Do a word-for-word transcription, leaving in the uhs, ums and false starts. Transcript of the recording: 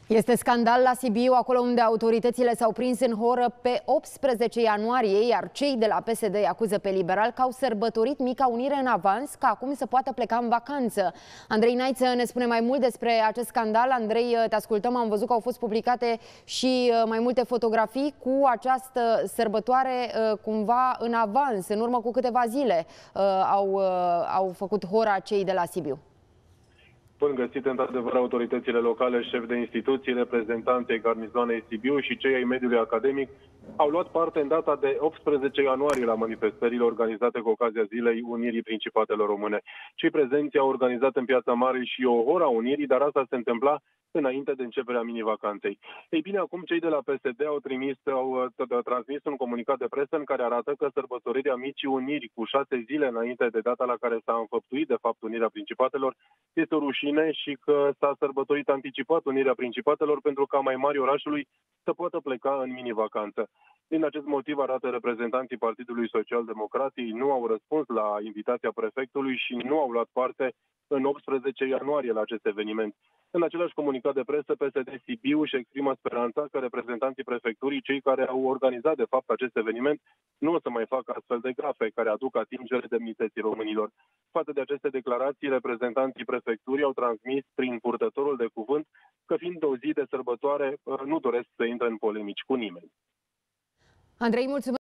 Este scandal la Sibiu, acolo unde autoritățile s-au prins în horă pe optsprezece ianuarie, iar cei de la P S D îi acuză pe liberal că au sărbătorit mica unire în avans, ca acum să poată pleca în vacanță. Andrei Naiță ne spune mai mult despre acest scandal. Andrei, te ascultăm, am văzut că au fost publicate și mai multe fotografii cu această sărbătoare cumva în avans. În urmă cu câteva zile au, au făcut hora cei de la Sibiu. Bun găsit, într-adevăr, autoritățile locale, șefi de instituții, reprezentanții garnizoanei Sibiu și cei ai mediului academic au luat parte în data de optsprezece ianuarie la manifestările organizate cu ocazia Zilei Unirii Principatelor Române. Cei prezenți au organizat în Piața Mare și o hora Unirii, dar asta se întâmpla înainte de începerea mini-vacanței. Ei bine, acum cei de la P S D au, trimis, au transmis un comunicat de presă în care arată că sărbătorirea Micii Uniri cu șase zile înainte de data la care s-a înfăptuit, de fapt, Unirea Principatelor, este o rușine și că s-a sărbătorit anticipat Unirea Principatelor pentru ca mai mari orașului să poată pleca în mini-vacanță. Din acest motiv, arată reprezentanții Partidului Social-Democrat, ei nu au răspuns la invitația prefectului și nu au luat parte în optsprezece ianuarie la acest eveniment. În același comunicat de presă, P S D Sibiu își exprimă speranța că reprezentanții prefecturii, cei care au organizat de fapt acest eveniment, nu o să mai facă astfel de gafe care aduc atingere demnității românilor. Față de aceste declarații, reprezentanții prefecturii au transmis prin purtătorul de cuvânt că, fiind o zi de sărbătoare, nu doresc să intre în polemici cu nimeni. Andrei, mulțumesc.